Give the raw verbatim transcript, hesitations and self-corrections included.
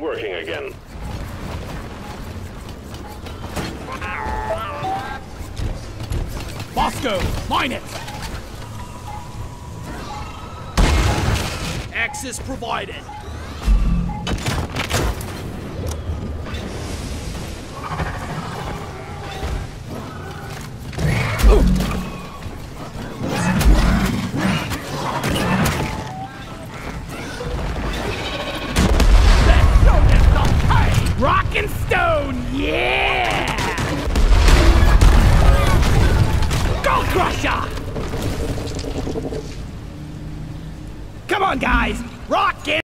working again. Bosco, mine it! Access provided. Rock and stone, yeah! Gold Crusher! Come on, guys! Rock and